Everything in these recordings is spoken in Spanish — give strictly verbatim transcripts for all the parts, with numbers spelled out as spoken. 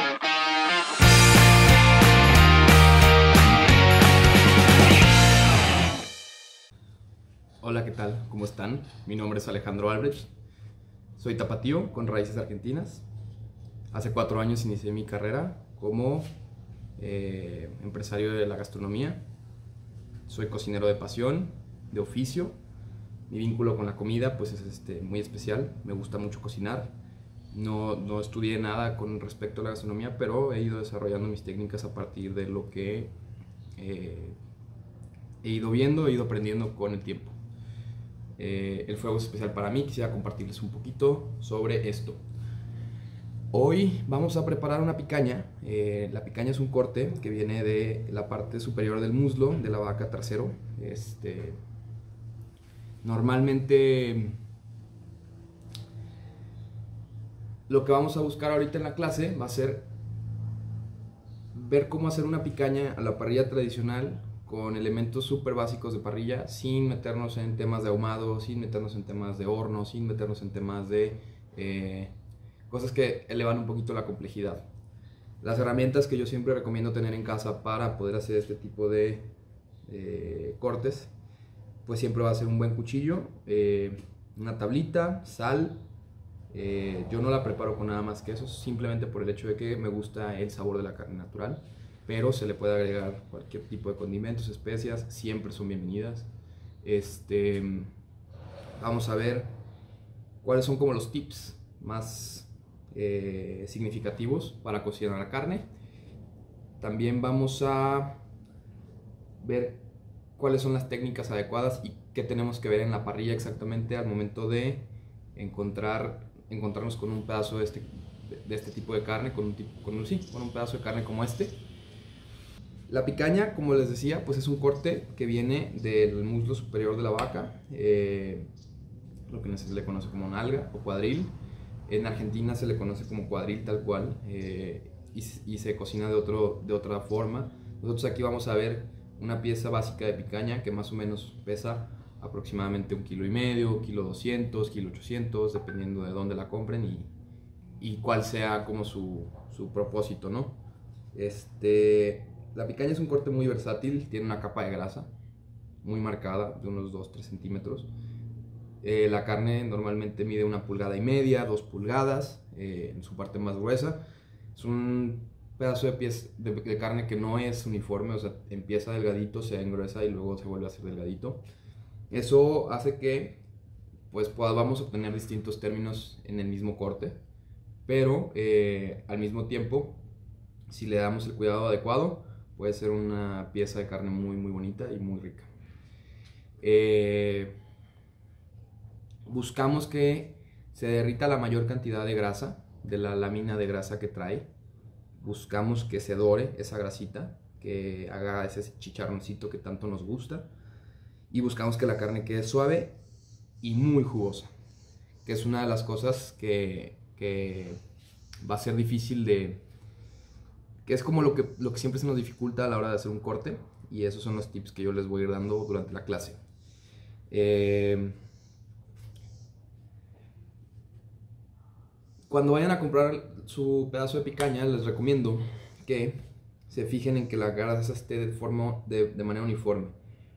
Hola, ¿qué tal? ¿Cómo están? Mi nombre es Alejandro Albrecht. Soy tapatío con raíces argentinas. Hace cuatro años inicié mi carrera como eh, empresario de la gastronomía. Soy cocinero de pasión, de oficio. Mi vínculo con la comida pues es este, muy especial. Me gusta mucho cocinar. No, no estudié nada con respecto a la gastronomía, pero he ido desarrollando mis técnicas a partir de lo que eh, he ido viendo, he ido aprendiendo con el tiempo. Eh, el fuego es especial para mí, quisiera compartirles un poquito sobre esto. Hoy vamos a preparar una picaña. Eh, la picaña es un corte que viene de la parte superior del muslo de la vaca trasero. Este, normalmente lo que vamos a buscar ahorita en la clase va a ser ver cómo hacer una picaña a la parrilla tradicional con elementos súper básicos de parrilla, sin meternos en temas de ahumado, sin meternos en temas de horno, sin meternos en temas de eh, cosas que elevan un poquito la complejidad. Las herramientas que yo siempre recomiendo tener en casa para poder hacer este tipo de eh, cortes, pues siempre va a ser un buen cuchillo, eh, una tablita, sal. Eh, yo no la preparo con nada más que eso, simplemente por el hecho de que me gusta el sabor de la carne natural, pero se le puede agregar cualquier tipo de condimentos, especias, siempre son bienvenidas. Este, vamos a ver cuáles son como los tips más eh, significativos para cocinar la carne. También vamos a ver cuáles son las técnicas adecuadas y qué tenemos que ver en la parrilla exactamente al momento de encontrar, encontrarnos con un pedazo de este, de este tipo de carne, con un, tipo, con, un, sí, con un pedazo de carne como este. La picaña, como les decía, pues es un corte que viene del muslo superior de la vaca, eh, lo que se le conoce como nalga o cuadril. En Argentina se le conoce como cuadril tal cual, eh, y, y se cocina de, otro, de otra forma. Nosotros aquí vamos a ver una pieza básica de picaña que más o menos pesa aproximadamente un kilo y medio, kilo doscientos, kilo ochocientos, dependiendo de dónde la compren y, y cuál sea como su, su propósito, ¿no? Este, la picaña es un corte muy versátil, tiene una capa de grasa muy marcada, de unos dos a tres centímetros. Eh, la carne normalmente mide una pulgada y media, dos pulgadas, eh, en su parte más gruesa. Es un pedazo de, pieza, de, de carne que no es uniforme, o sea, empieza delgadito, se engruesa y luego se vuelve a hacer delgadito. Eso hace que pues podamos obtener distintos términos en el mismo corte, pero eh, al mismo tiempo, si le damos el cuidado adecuado, puede ser una pieza de carne muy muy bonita y muy rica. Eh, buscamos que se derrita la mayor cantidad de grasa, de la lámina de grasa que trae. Buscamos que se dore esa grasita, que haga ese chicharroncito que tanto nos gusta. Y buscamos que la carne quede suave y muy jugosa, que es una de las cosas que, que va a ser difícil de... que es como lo que, lo que siempre se nos dificulta a la hora de hacer un corte, y esos son los tips que yo les voy a ir dando durante la clase. Eh, cuando vayan a comprar su pedazo de picaña, les recomiendo que se fijen en que la grasa esté de, forma, de, de manera uniforme.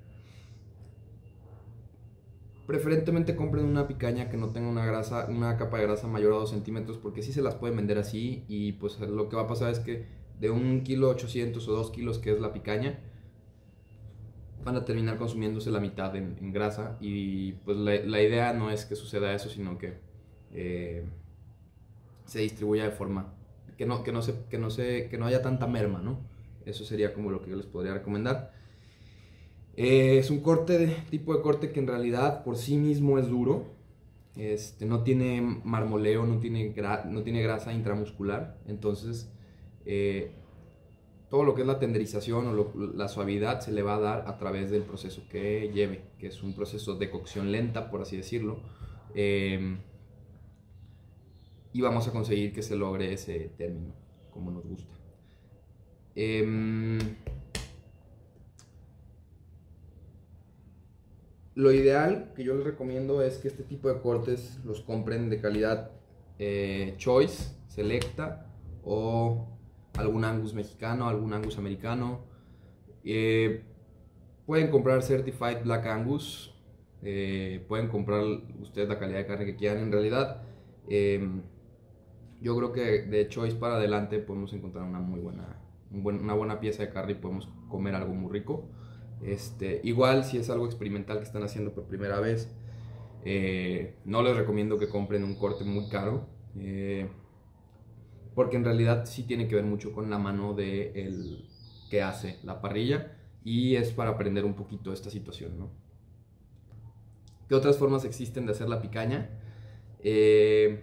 Preferentemente compren una picaña que no tenga una, grasa, una capa de grasa mayor a dos centímetros, porque sí se las pueden vender así, y pues lo que va a pasar es que de un kilo ochocientos o dos kilos que es la picaña, van a terminar consumiéndose la mitad en, en grasa, y pues la, la idea no es que suceda eso, sino que eh, se distribuya de forma que no, que, no se, que, no se, que no haya tanta merma, ¿no? Eso sería como lo que yo les podría recomendar. Eh, es un corte, de, tipo de corte que en realidad por sí mismo es duro. Este, no tiene marmoleo, no tiene, gra, no tiene grasa intramuscular. Entonces, eh, todo lo que es la tenderización o lo, la suavidad se le va a dar a través del proceso que lleve, que es un proceso de cocción lenta, por así decirlo. Eh, y vamos a conseguir que se logre ese término, como nos gusta. Eh, Lo ideal que yo les recomiendo es que este tipo de cortes los compren de calidad eh, Choice, Selecta o algún Angus mexicano, algún Angus americano. Eh, pueden comprar Certified Black Angus, eh, pueden comprar ustedes la calidad de carne que quieran. En realidad, eh, yo creo que de Choice para adelante podemos encontrar una muy buena, un buen, una buena pieza de carne y podemos comer algo muy rico. Este, igual si es algo experimental que están haciendo por primera vez, eh, no les recomiendo que compren un corte muy caro, eh, porque en realidad sí tiene que ver mucho con la mano de el que hace la parrilla, y es para aprender un poquito esta situación, ¿no? ¿Qué otras formas existen de hacer la picaña? Eh,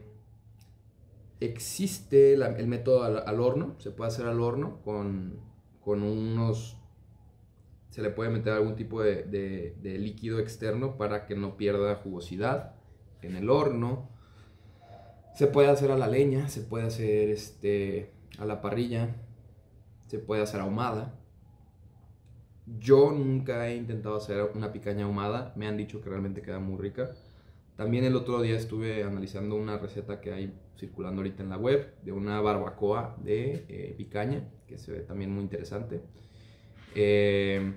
existe la, el método al, al horno. Se puede hacer al horno con, con unos... Se le puede meter algún tipo de, de, de líquido externo para que no pierda jugosidad en el horno. Se puede hacer a la leña, se puede hacer este, a la parrilla, se puede hacer ahumada. Yo nunca he intentado hacer una picaña ahumada, me han dicho que realmente queda muy rica. También el otro día estuve analizando una receta que hay circulando ahorita en la web de una barbacoa de eh, picaña, que se ve también muy interesante. Eh,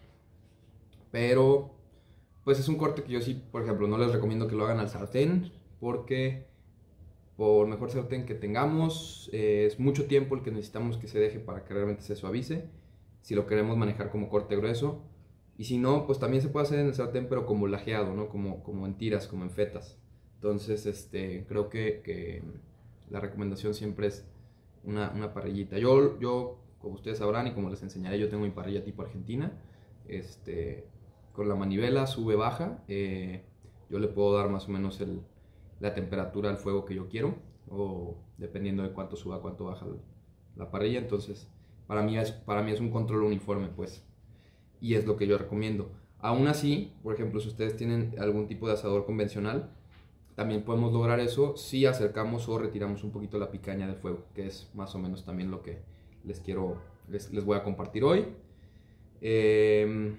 pero pues es un corte que yo sí, por ejemplo, no les recomiendo que lo hagan al sartén, porque por mejor sartén que tengamos, eh, es mucho tiempo el que necesitamos que se deje para que realmente se suavice, si lo queremos manejar como corte grueso. Y si no, pues también se puede hacer en el sartén, pero como lajeado, ¿no? Como, como en tiras, como en fetas. Entonces, este, creo que, que la recomendación siempre es una, una parrillita. Yo, yo, como ustedes sabrán y como les enseñaré, yo tengo mi parrilla tipo argentina. Este, con la manivela sube, baja. Eh, yo le puedo dar más o menos el, la temperatura al fuego que yo quiero, o dependiendo de cuánto suba, cuánto baja la parrilla. Entonces, para mí es, para mí es un control uniforme, pues. Y es lo que yo recomiendo. Aún así, por ejemplo, si ustedes tienen algún tipo de asador convencional, también podemos lograr eso si acercamos o retiramos un poquito la picaña del fuego, que es más o menos también lo que les quiero, les, les voy a compartir hoy. Eh,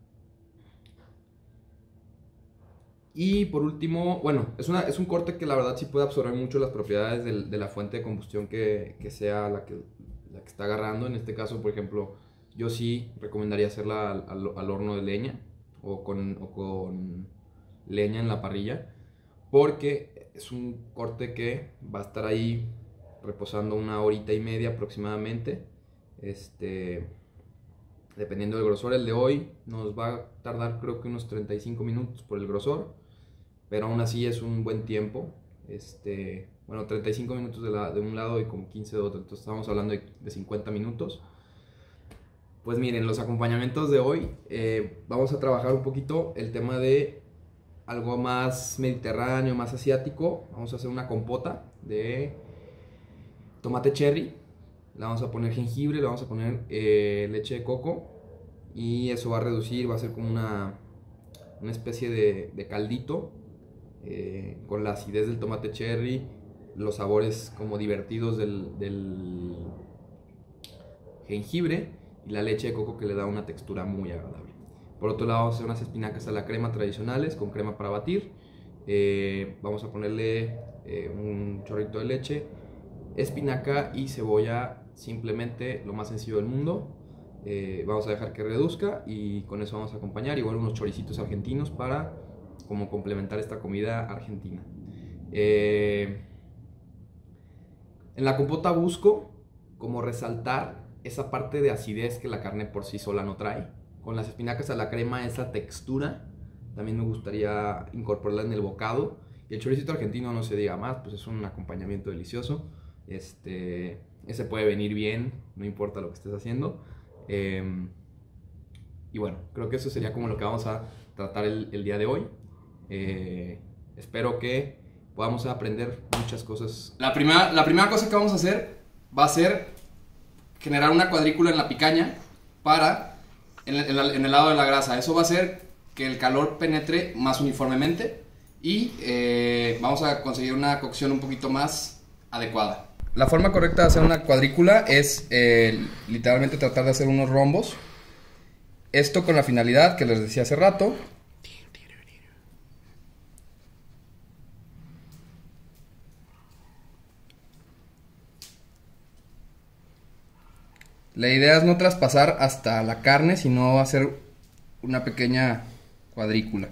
y por último, bueno, es, una, es un corte que la verdad sí puede absorber mucho las propiedades del, de la fuente de combustión que, que sea la que, la que está agarrando. En este caso, por ejemplo, yo sí recomendaría hacerla al, al, al horno de leña o con, o con leña en la parrilla, porque es un corte que va a estar ahí reposando una horita y media aproximadamente. Este, dependiendo del grosor, el de hoy nos va a tardar creo que unos treinta y cinco minutos por el grosor, pero aún así es un buen tiempo. Este, bueno, treinta y cinco minutos de, la, de un lado y como quince de otro, entonces estamos hablando de, de cincuenta minutos. Pues miren, los acompañamientos de hoy, eh, vamos a trabajar un poquito el tema de algo más mediterráneo, más asiático. Vamos a hacer una compota de tomate cherry, le vamos a poner jengibre, le vamos a poner eh, leche de coco, y eso va a reducir, va a ser como una, una especie de, de caldito, eh, con la acidez del tomate cherry, los sabores como divertidos del, del jengibre y la leche de coco, que le da una textura muy agradable. Por otro lado, vamos a hacer unas espinacas a la crema tradicionales con crema para batir. Eh, vamos a ponerle eh, un chorrito de leche, espinaca y cebolla, simplemente lo más sencillo del mundo. Eh, vamos a dejar que reduzca y con eso vamos a acompañar igual unos choricitos argentinos para como complementar esta comida argentina. Eh, en la compota busco como resaltar esa parte de acidez que la carne por sí sola no trae. Con las espinacas a la crema, esa textura también me gustaría incorporarla en el bocado. Y el choricito argentino, no se diga más, pues es un acompañamiento delicioso. Este, ese puede venir bien, no importa lo que estés haciendo. Eh, y bueno, creo que eso sería como lo que vamos a tratar el, el día de hoy. Eh, espero que podamos aprender muchas cosas. La primera, la primera cosa que vamos a hacer va a ser generar una cuadrícula en la picaña para en el, en el lado de la grasa. Eso va a hacer que el calor penetre más uniformemente y eh, vamos a conseguir una cocción un poquito más adecuada. La forma correcta de hacer una cuadrícula es eh, literalmente tratar de hacer unos rombos. Esto con la finalidad que les decía hace rato. La idea es no traspasar hasta la carne, sino hacer una pequeña cuadrícula.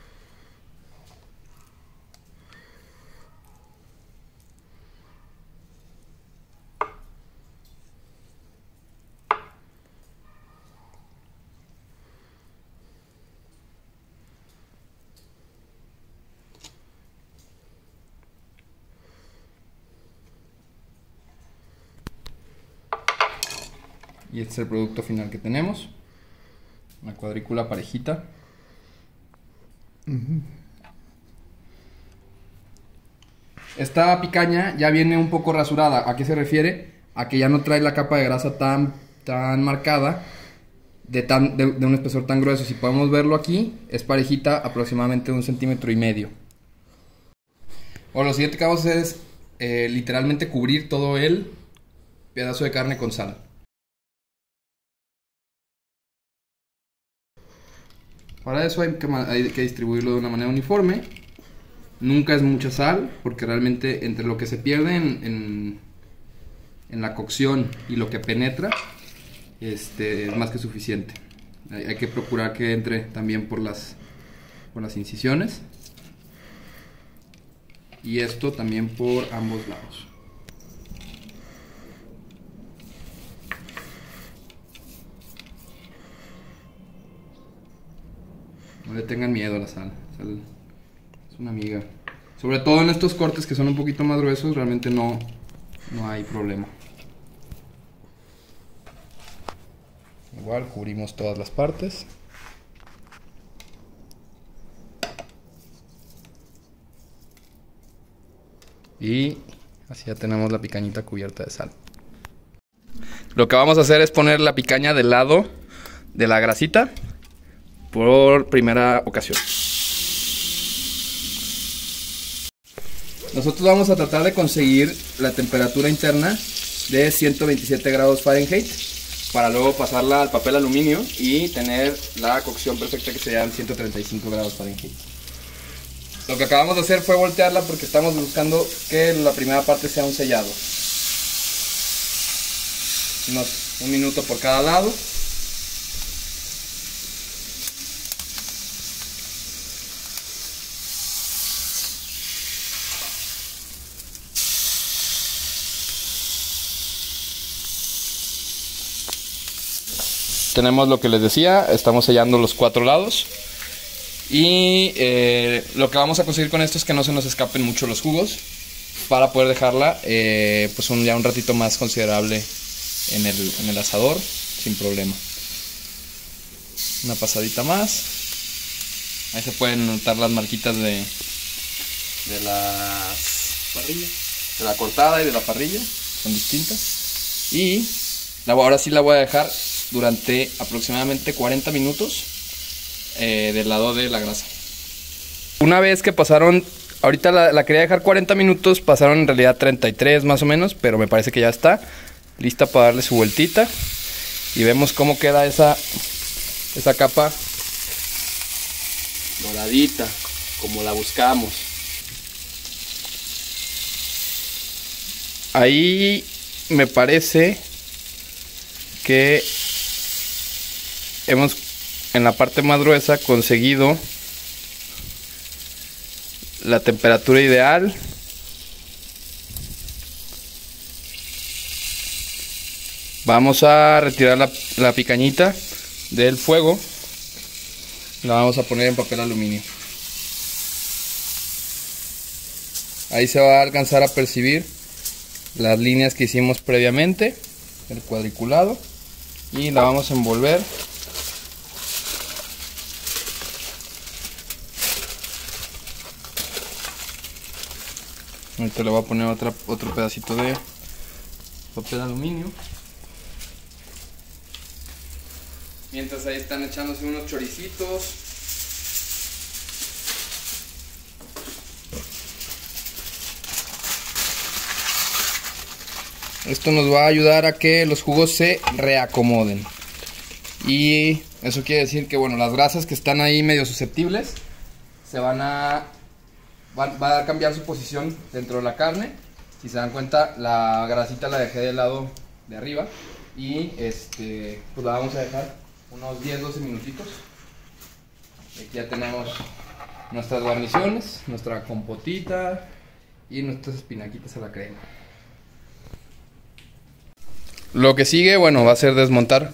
Y este es el producto final que tenemos. Una cuadrícula parejita. Uh-huh. Esta picaña ya viene un poco rasurada. ¿A qué se refiere? A que ya no trae la capa de grasa tan, tan marcada, de, tan, de, de un espesor tan grueso. Si podemos verlo aquí, es parejita, aproximadamente un centímetro y medio. Bueno, lo siguiente que vamos a hacer es eh, literalmente cubrir todo el pedazo de carne con sal. Para eso hay que, hay que distribuirlo de una manera uniforme. Nunca es mucha sal, porque realmente entre lo que se pierde en, en, en la cocción y lo que penetra, este, es más que suficiente. Hay, hay que procurar que entre también por las, por las incisiones. Y esto también por ambos lados. No le tengan miedo a la sal. La sal es una amiga. Sobre todo en estos cortes que son un poquito más gruesos, realmente no, no hay problema. Igual cubrimos todas las partes. Y así ya tenemos la picañita cubierta de sal. Lo que vamos a hacer es poner la picaña del lado de la grasita por primera ocasión. Nosotros vamos a tratar de conseguir la temperatura interna de ciento veintisiete grados Fahrenheit para luego pasarla al papel aluminio y tener la cocción perfecta, que serían ciento treinta y cinco grados Fahrenheit. Lo que acabamos de hacer fue voltearla porque estamos buscando que la primera parte sea un sellado. Unos, un minuto por cada lado. Tenemos lo que les decía, estamos sellando los cuatro lados. Y eh, lo que vamos a conseguir con esto es que no se nos escapen mucho los jugos, para poder dejarla eh, pues un, ya un ratito más considerable en el, en el asador sin problema. Una pasadita más. Ahí se pueden notar las marquitas de, de las parrillas, de la cortada y de la parrilla, son distintas. Y la, ahora sí la voy a dejar durante aproximadamente cuarenta minutos eh, del lado de la grasa. Una vez que pasaron, ahorita la, la quería dejar cuarenta minutos, pasaron en realidad treinta y tres más o menos, pero me parece que ya está lista para darle su vueltita. Y vemos cómo queda esa, esa capa doradita, como la buscamos. Ahí me parece que hemos, en la parte más gruesa, conseguido la temperatura ideal. Vamos a retirar la, la picañita del fuego. La vamos a poner en papel aluminio. Ahí se va a alcanzar a percibir las líneas que hicimos previamente, el cuadriculado, y la vamos a envolver. Ahorita le voy a poner otra, otro pedacito de papel aluminio. Mientras ahí están echándose unos choricitos. Esto nos va a ayudar a que los jugos se reacomoden. Y eso quiere decir que, bueno, las grasas que están ahí medio susceptibles se van a... Va, va a cambiar su posición dentro de la carne. Si se dan cuenta, la grasita la dejé del lado de arriba Y este, pues la vamos a dejar unos diez doce minutitos. Aquí ya tenemos nuestras guarniciones, nuestra compotita y nuestras espinaquitas a la crema. Lo que sigue, bueno, va a ser desmontar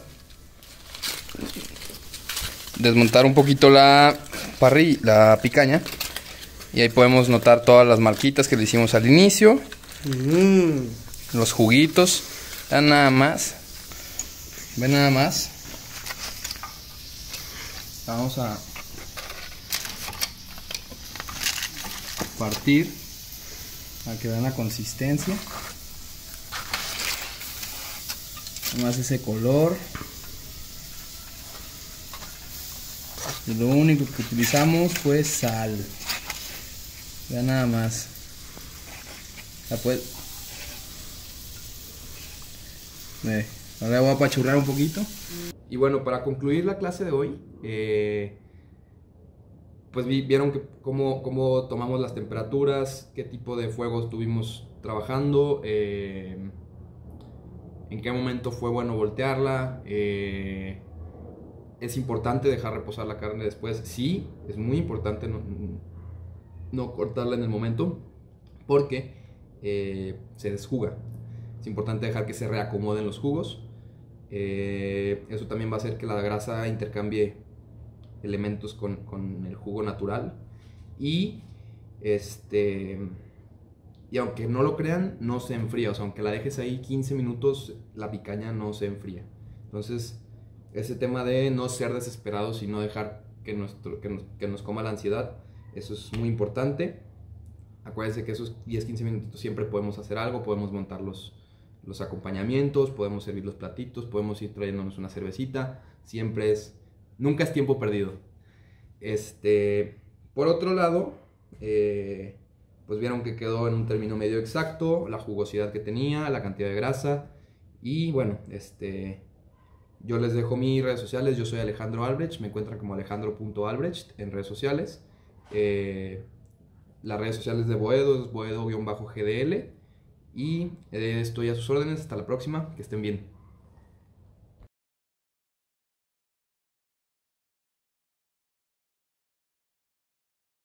desmontar un poquito la parrilla, la picaña, y ahí podemos notar todas las marquitas que le hicimos al inicio. Mm. Los juguitos, vean nada más, ven nada más. Vamos a partir para que vean la consistencia. Más ese color. Y lo único que utilizamos fue sal. Vean nada más. La puede... eh, ahora voy a apachurrar un poquito. Y bueno, para concluir la clase de hoy, eh, pues vi, vieron que cómo, cómo tomamos las temperaturas, qué tipo de fuego estuvimos trabajando, eh, en qué momento fue bueno voltearla. Eh, es importante dejar reposar la carne después. Sí, es muy importante no, no cortarla en el momento, porque eh, se desjuga. Es importante dejar que se reacomoden los jugos. Eh, eso también va a hacer que la grasa intercambie elementos con, con el jugo natural. Y este y aunque no lo crean, no se enfría. O sea, aunque la dejes ahí quince minutos, la picaña no se enfría. Entonces, ese tema de no ser desesperados y no dejar que, nuestro, que, nos, que nos coma la ansiedad, eso es muy importante. Acuérdense que esos diez quince minutitos siempre podemos hacer algo, podemos montar los, los acompañamientos, podemos servir los platitos, podemos ir trayéndonos una cervecita. Siempre es, nunca es tiempo perdido. Este, por otro lado, eh, pues vieron que quedó en un término medio exacto, la jugosidad que tenía, la cantidad de grasa. Y bueno, este, yo les dejo mis redes sociales. Yo soy Alejandro Albrecht, me encuentran como alejandro punto albrecht en redes sociales. Eh, las redes sociales de Boedo es boedo-G D L. Y eh, estoy a sus órdenes. Hasta la próxima, que estén bien.